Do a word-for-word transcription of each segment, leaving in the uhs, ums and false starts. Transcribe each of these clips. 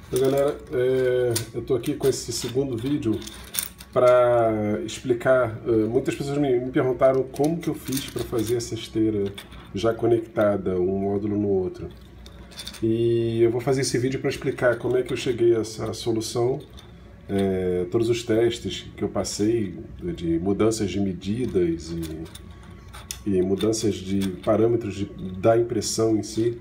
Então, galera, é, eu estou aqui com esse segundo vídeo para explicar. Uh, muitas pessoas me, me perguntaram como que eu fiz para fazer essa esteira já conectada, um módulo no outro. E eu vou fazer esse vídeo para explicar como é que eu cheguei a essa solução, é, todos os testes que eu passei de mudanças de medidas e, e mudanças de parâmetros de, da impressão em si.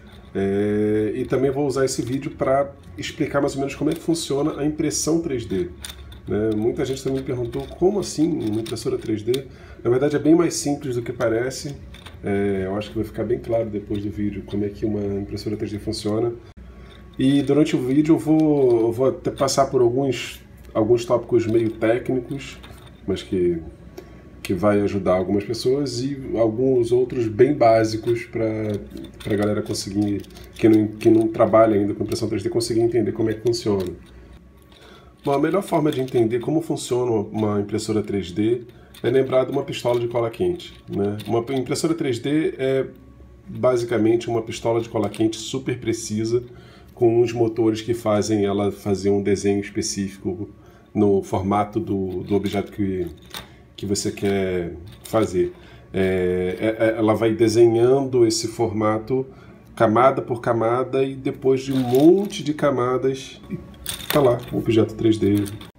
É, e também vou usar esse vídeo para explicar mais ou menos como é que funciona a impressão três D. Né? Muita gente também me perguntou como assim uma impressora três D. Na verdade é bem mais simples do que parece. É, eu acho que vai ficar bem claro depois do vídeo como é que uma impressora três D funciona. E durante o vídeo eu vou, eu vou até passar por alguns, alguns tópicos meio técnicos, mas que que vai ajudar algumas pessoas, e alguns outros bem básicos para a galera conseguir, que não, que não trabalha ainda com impressão três D, conseguir entender como é que funciona. Bom, a melhor forma de entender como funciona uma impressora três D é lembrar de uma pistola de cola quente. Né? Uma impressora três D é basicamente uma pistola de cola quente super precisa, com uns motores que fazem ela fazer um desenho específico no formato do, do objeto que que você quer fazer. É, é, ela vai desenhando esse formato camada por camada, e depois de um monte de camadas, tá lá o objeto três D.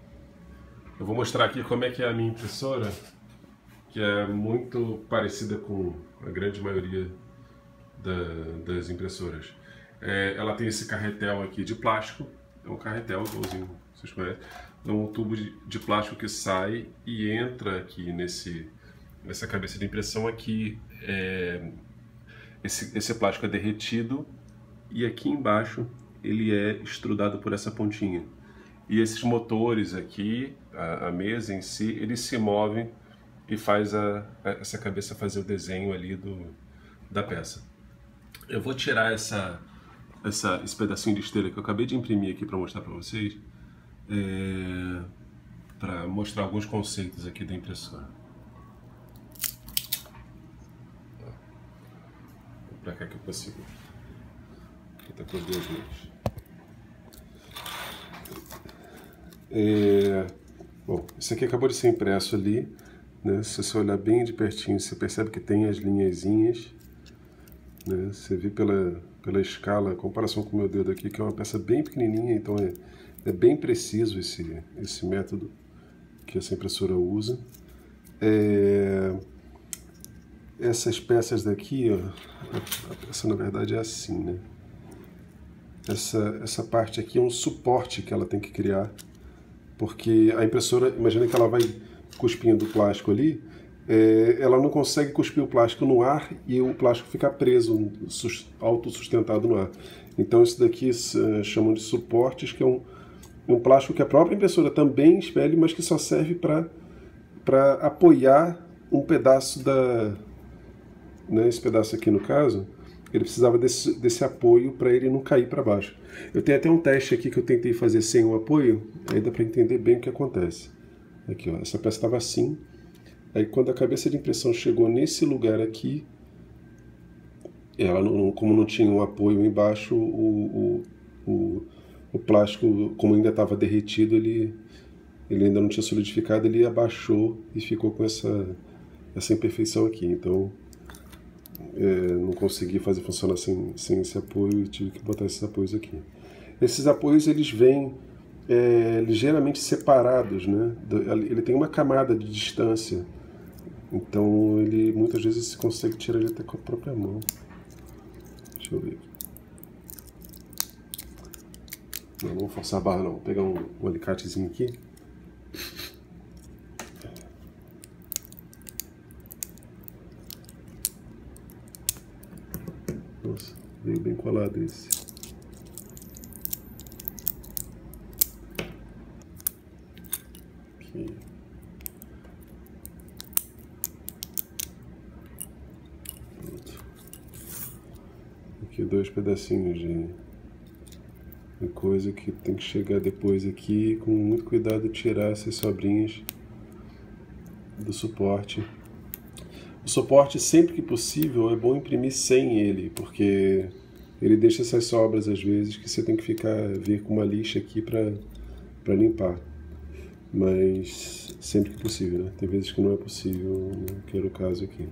Eu vou mostrar aqui como é que é a minha impressora, que é muito parecida com a grande maioria da, das impressoras. É, ela tem esse carretel aqui de plástico, é um carretel igualzinho, vocês conhecem. É um tubo de, de plástico que sai e entra aqui nesse, nessa cabeça de impressão aqui. É, esse, esse plástico é derretido e aqui embaixo ele é extrudado por essa pontinha. E esses motores aqui, a, a mesa em si, eles se movem e faz a, a, essa cabeça fazer o desenho ali do, da peça. Eu vou tirar essa, essa, esse pedacinho de esteira que eu acabei de imprimir aqui para mostrar para vocês. É, para mostrar alguns conceitos aqui da impressora. Para cá que eu consigo. Aqui está com as duas mãos. É, bom, isso aqui acabou de ser impresso ali, né? Se você olhar bem de pertinho, você percebe que tem as linhazinhas, né? Você vê pela, pela escala, a comparação com o meu dedo aqui, que é uma peça bem pequenininha, então é É bem preciso esse, esse método que essa impressora usa. É, essas peças daqui, ó, a peça na verdade é assim, né? Essa, essa parte aqui é um suporte que ela tem que criar, porque a impressora, imagina que ela vai cuspindo o plástico ali, é, ela não consegue cuspir o plástico no ar e o plástico fica preso, autossustentado no ar. Então isso daqui uh, chamam de suportes, que é um um plástico que a própria impressora também expele, mas que só serve para para apoiar um pedaço da... Né, esse pedaço aqui, no caso, ele precisava desse, desse apoio para ele não cair para baixo. Eu tenho até um teste aqui que eu tentei fazer sem o apoio, aí dá para entender bem o que acontece. Aqui, ó, essa peça estava assim, aí quando a cabeça de impressão chegou nesse lugar aqui, ela não, como não tinha um apoio embaixo, o, o, o O plástico, como ainda estava derretido, ele, ele ainda não tinha solidificado, ele abaixou e ficou com essa, essa imperfeição aqui. Então, é, não consegui fazer funcionar sem, sem esse apoio e tive que botar esses apoios aqui. Esses apoios, eles vêm é, ligeiramente separados, né? Ele tem uma camada de distância, então ele muitas vezes se consegue tirar ele até com a própria mão. Deixa eu ver. Não, não vou forçar a barra não, vou pegar um, um alicatezinho aqui. Nossa, veio bem colado esse. Aqui. Pronto. Aqui dois pedacinhos de... Uma coisa que tem que chegar depois aqui, com muito cuidado, tirar essas sobrinhas do suporte. O suporte, sempre que possível, é bom imprimir sem ele, porque ele deixa essas sobras às vezes que você tem que ficar, vir com uma lixa aqui para para limpar. Mas sempre que possível, né? Tem vezes que não é possível, que era o caso aqui.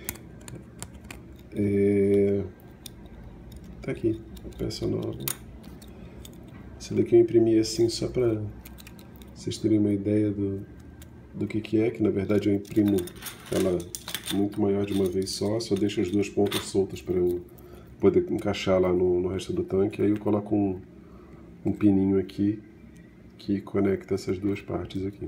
É... Tá aqui, a peça nova. Essa daqui eu imprimi assim só para vocês terem uma ideia do, do que que é, que na verdade eu imprimo ela muito maior de uma vez só, só deixo as duas pontas soltas para eu poder encaixar lá no, no resto do tanque, aí eu coloco um, um pininho aqui que conecta essas duas partes aqui.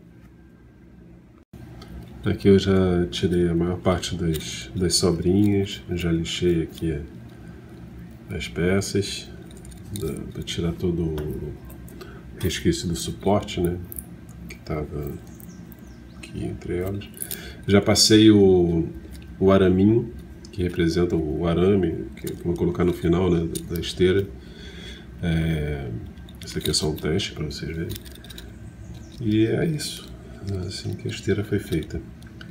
Aqui eu já tirei a maior parte das, das sobrinhas, já lixei aqui as peças, para tirar todo o resquício do suporte, né, que estava aqui entre elas. Já passei o, o araminho, que representa o arame, que eu vou colocar no final, né, da esteira. É, esse aqui é só um teste para vocês verem. E é isso, assim que a esteira foi feita.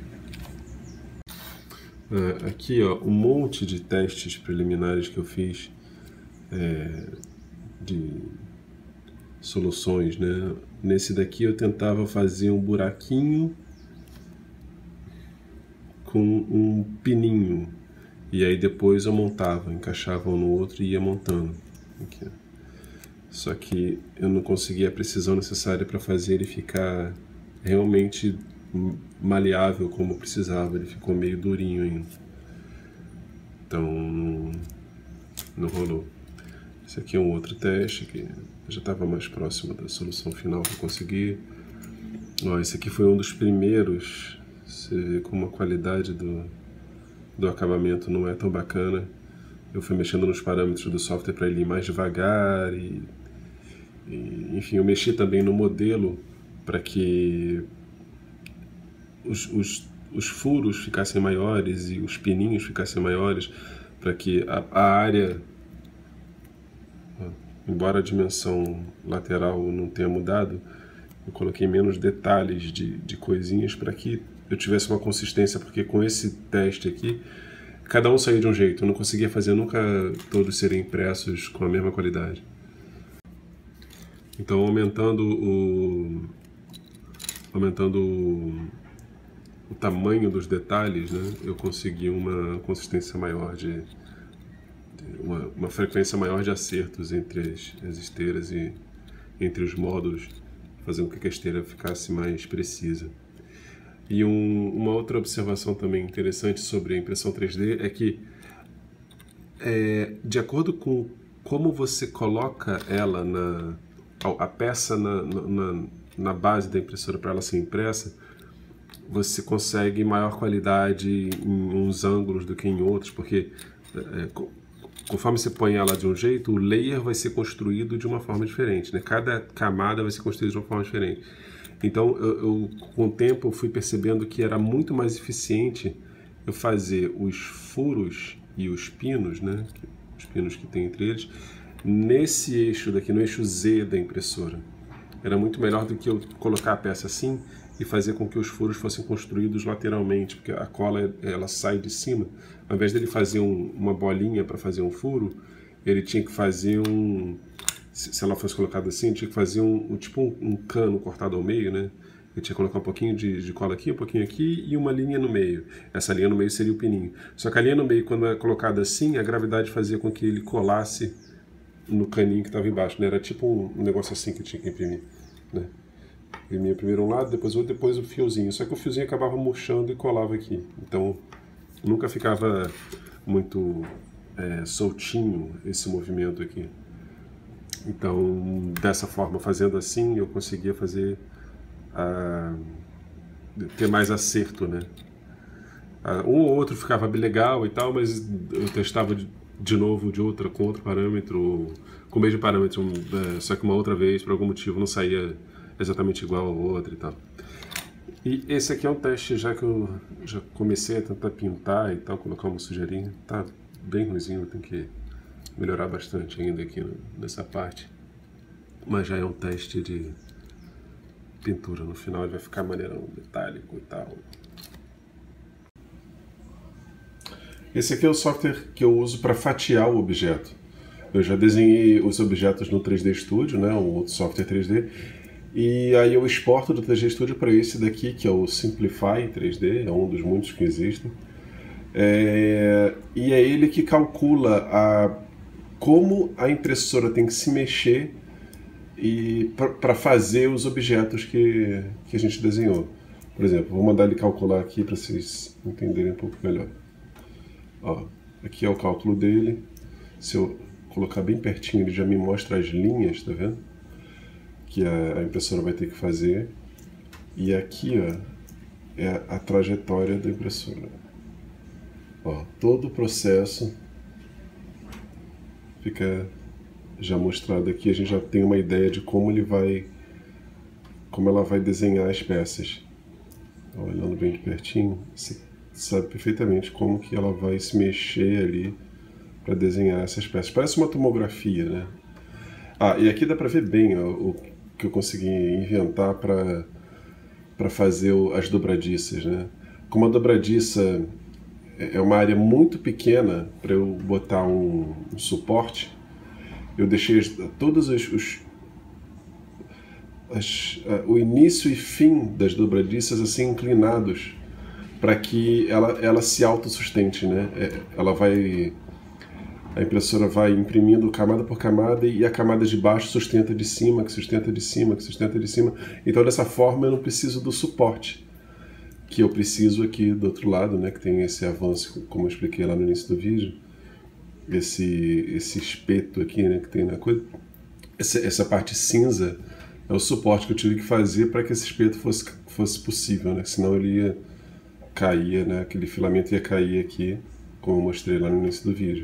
É, aqui, ó, um monte de testes preliminares que eu fiz é, de soluções, né? Nesse daqui eu tentava fazer um buraquinho com um pininho, e aí depois eu montava, encaixava um no outro e ia montando. Aqui, ó. Só que eu não conseguia a precisão necessária para fazer ele ficar realmente maleável como eu precisava, ele ficou meio durinho ainda. Então não, não rolou. Esse aqui é um outro teste que já estava mais próximo da solução final que eu consegui. Ó, esse aqui foi um dos primeiros. Você vê como a qualidade do, do acabamento não é tão bacana. Eu fui mexendo nos parâmetros do software para ele ir mais devagar e, e enfim, eu mexi também no modelo para que os, os, os furos ficassem maiores e os pininhos ficassem maiores, para que a, a área, embora a dimensão lateral não tenha mudado, eu coloquei menos detalhes de, de coisinhas para que eu tivesse uma consistência, porque com esse teste aqui, cada um saía de um jeito, eu não conseguia fazer nunca todos serem impressos com a mesma qualidade. Então, aumentando o, aumentando o, o tamanho dos detalhes, né, eu consegui uma consistência maior, de, de uma, uma frequência maior de acertos entre as, as esteiras e entre os módulos, fazendo com que a esteira ficasse mais precisa. E um, uma outra observação também interessante sobre a impressão três D é que, é, de acordo com como você coloca ela, na, a peça na, na, na base da impressora para ela ser impressa, você consegue maior qualidade em uns ângulos do que em outros, porque é, conforme você põe ela de um jeito, o layer vai ser construído de uma forma diferente, né? Cada camada vai ser construída de uma forma diferente. Então, eu, eu, com o tempo, eu fui percebendo que era muito mais eficiente eu fazer os furos e os pinos, né, os pinos que tem entre eles, nesse eixo daqui, no eixo Z da impressora. Era muito melhor do que eu colocar a peça assim e fazer com que os furos fossem construídos lateralmente, porque a cola ela sai de cima. Ao invés dele fazer um, uma bolinha para fazer um furo, ele tinha que fazer um... Se ela fosse colocada assim, tinha que fazer um, um tipo um, um cano cortado ao meio, né? Eu tinha que colocar um pouquinho de, de cola aqui, um pouquinho aqui e uma linha no meio. Essa linha no meio seria o pininho. Só que a linha no meio, quando é colocada assim, a gravidade fazia com que ele colasse no caninho que estava embaixo, né? Era tipo um, um negócio assim que eu tinha que imprimir, né? Imprimia primeiro um lado, depois o outro, depois o fiozinho. Só que o fiozinho acabava murchando e colava aqui. Então, nunca ficava muito é, soltinho esse movimento aqui. Então, dessa forma, fazendo assim, eu conseguia fazer, ah, ter mais acerto, né? Ah, um ou outro ficava bem legal e tal, mas eu testava de, de novo de outra, com outro parâmetro, com o mesmo parâmetro, é, só que uma outra vez, por algum motivo, não saía exatamente igual ao outro e tal. E esse aqui é um teste, já que eu já comecei a tentar pintar e tal, colocar uma sujeirinha, tá bem ruimzinho, tem que melhorar bastante ainda aqui nessa parte, mas já é um teste de pintura. No final ele vai ficar maneirão, metálico e tal. Esse aqui é o software que eu uso para fatiar o objeto. Eu já desenhei os objetos no três D Studio, né, um outro software três D, e aí eu exporto do três D Studio para esse daqui, que é o Simplify três D, é um dos muitos que existem. É, e é ele que calcula a, como a impressora tem que se mexer para fazer os objetos que, que a gente desenhou. Por exemplo, vou mandar ele calcular aqui para vocês entenderem um pouco melhor. Ó, aqui é o cálculo dele. Se eu colocar bem pertinho, ele já me mostra as linhas, tá vendo? Que a, a impressora vai ter que fazer. E aqui, ó, é a, a trajetória da impressora. Ó, todo o processo fica já mostrado aqui. A gente já tem uma ideia de como ele vai, como ela vai desenhar as peças. Olhando bem de pertinho, você sabe perfeitamente como que ela vai se mexer ali para desenhar essas peças. Parece uma tomografia, né? Ah, e aqui dá para ver bem ó, o que eu consegui inventar para para fazer o, as dobradiças, né? Como a dobradiça é uma área muito pequena para eu botar um, um suporte, eu deixei todos os, os As, uh, o início e fim das dobradiças assim inclinados para que ela, ela se autossustente, né? É, ela vai, a impressora vai imprimindo camada por camada e a camada de baixo sustenta de cima, que sustenta de cima, que sustenta de cima. Então dessa forma eu não preciso do suporte que eu preciso aqui do outro lado, né? Que tem esse avanço, como eu expliquei lá no início do vídeo, esse esse espeto aqui, né? Que tem na coisa, essa, essa parte cinza. É o suporte que eu tive que fazer para que esse espeto fosse, fosse possível, né? Senão ele ia cair, né? Aquele filamento ia cair aqui, como eu mostrei lá no início do vídeo.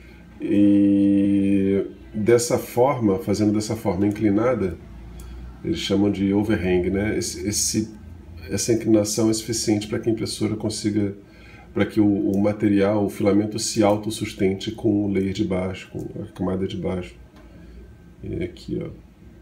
E dessa forma, fazendo dessa forma inclinada, eles chamam de overhang, né? Esse, esse, essa inclinação é suficiente para que a impressora consiga, para que o, o material, o filamento se autossustente com o layer de baixo, com a camada de baixo. E aqui, ó.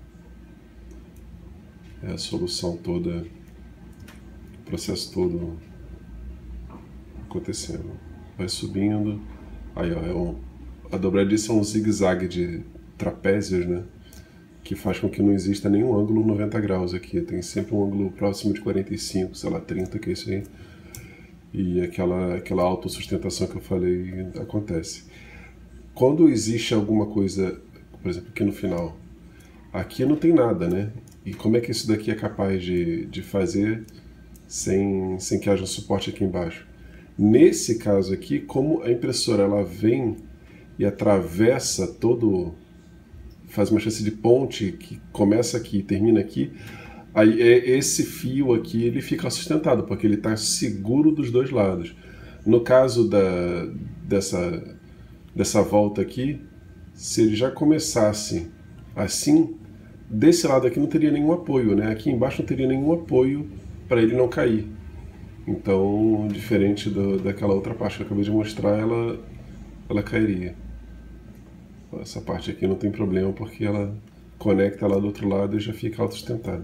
É a solução toda, o processo todo acontecendo. Vai subindo, aí ó, é um, a dobradiça é um zigue-zague de trapézios, né? Que faz com que não exista nenhum ângulo noventa graus aqui. Tem sempre um ângulo próximo de quarenta e cinco, sei lá, trinta, que é isso aí. E aquela, aquela autossustentação que eu falei acontece. Quando existe alguma coisa, por exemplo, aqui no final, aqui não tem nada, né? E como é que isso daqui é capaz de, de fazer sem, sem que haja um suporte aqui embaixo? Nesse caso aqui, como a impressora ela vem e atravessa todo, faz uma espécie de ponte que começa aqui e termina aqui, aí esse fio aqui ele fica sustentado, porque ele está seguro dos dois lados. No caso da, dessa, dessa volta aqui, se ele já começasse assim, desse lado aqui não teria nenhum apoio, né? Aqui embaixo não teria nenhum apoio para ele não cair. Então, diferente do, daquela outra parte que eu acabei de mostrar, ela, ela cairia. Essa parte aqui não tem problema porque ela conecta lá do outro lado e já fica autossustentada.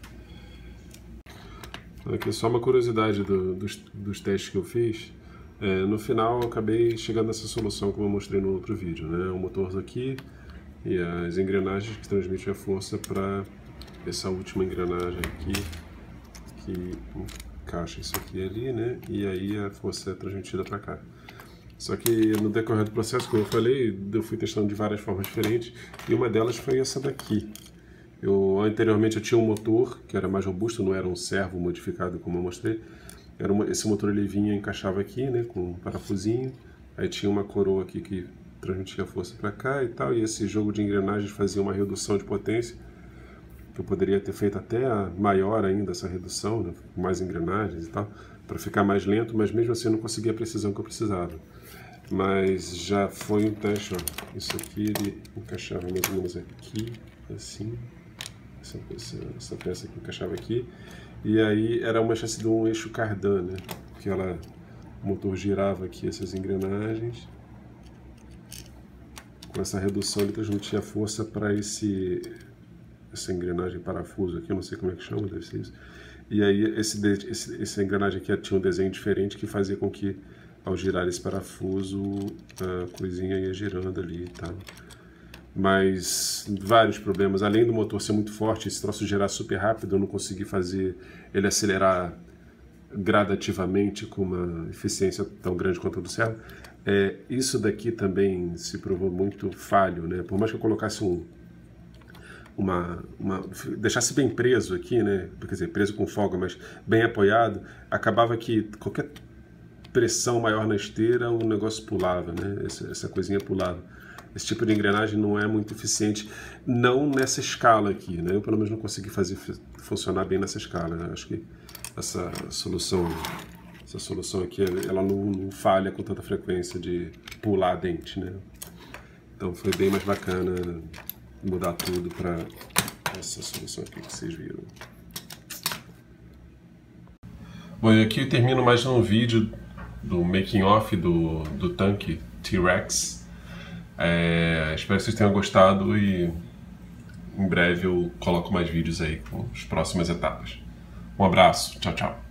Aqui só uma curiosidade do, dos, dos testes que eu fiz. É, no final eu acabei chegando nessa solução como eu mostrei no outro vídeo, né? O motor aqui e as engrenagens que transmitem a força para essa última engrenagem aqui, que encaixa isso aqui ali, né? E aí a força é transmitida para cá. Só que no decorrer do processo, como eu falei, eu fui testando de várias formas diferentes, e uma delas foi essa daqui. Eu, anteriormente eu tinha um motor que era mais robusto, não era um servo modificado como eu mostrei. Era uma, esse motor ele vinha e encaixava aqui, né, com um parafusinho, aí tinha uma coroa aqui que transmitia a força para cá e tal, e esse jogo de engrenagens fazia uma redução de potência, que eu poderia ter feito até maior ainda essa redução, né, com mais engrenagens e tal, para ficar mais lento, mas mesmo assim eu não conseguia a precisão que eu precisava. Mas já foi um teste, ó. Isso aqui ele encaixava mais ou menos aqui, assim, essa, essa, essa peça aqui encaixava aqui, e aí era uma espécie de um eixo cardan, né, que ela, o motor girava aqui essas engrenagens. Com essa redução ele transmitia força para esse essa engrenagem parafuso aqui, eu não sei como é que chama, deve ser isso. E aí esse, esse, essa engrenagem aqui tinha um desenho diferente que fazia com que ao girar esse parafuso, a coisinha ia girando ali, tá? Mas vários problemas, além do motor ser muito forte, esse troço girar super rápido, eu não consegui fazer ele acelerar gradativamente com uma eficiência tão grande quanto a do Servo. É, isso daqui também se provou muito falho, né? Por mais que eu colocasse um Uma, uma, deixasse bem preso aqui, né? Quer dizer, preso com folga, mas bem apoiado, acabava que qualquer pressão maior na esteira, o negócio pulava, né? Essa, essa coisinha pulava. Esse tipo de engrenagem não é muito eficiente, não nessa escala aqui, né? Eu pelo menos não consegui fazer funcionar bem nessa escala, né? Acho que essa solução, essa solução aqui, ela não, não falha com tanta frequência de pular a dente, né? Então foi bem mais bacana mudar tudo para essa solução aqui que vocês viram. Bom, e aqui eu termino mais um vídeo do making off do, do tanque T-Rex. É, espero que vocês tenham gostado e em breve eu coloco mais vídeos aí com as próximas etapas. Um abraço, tchau, tchau.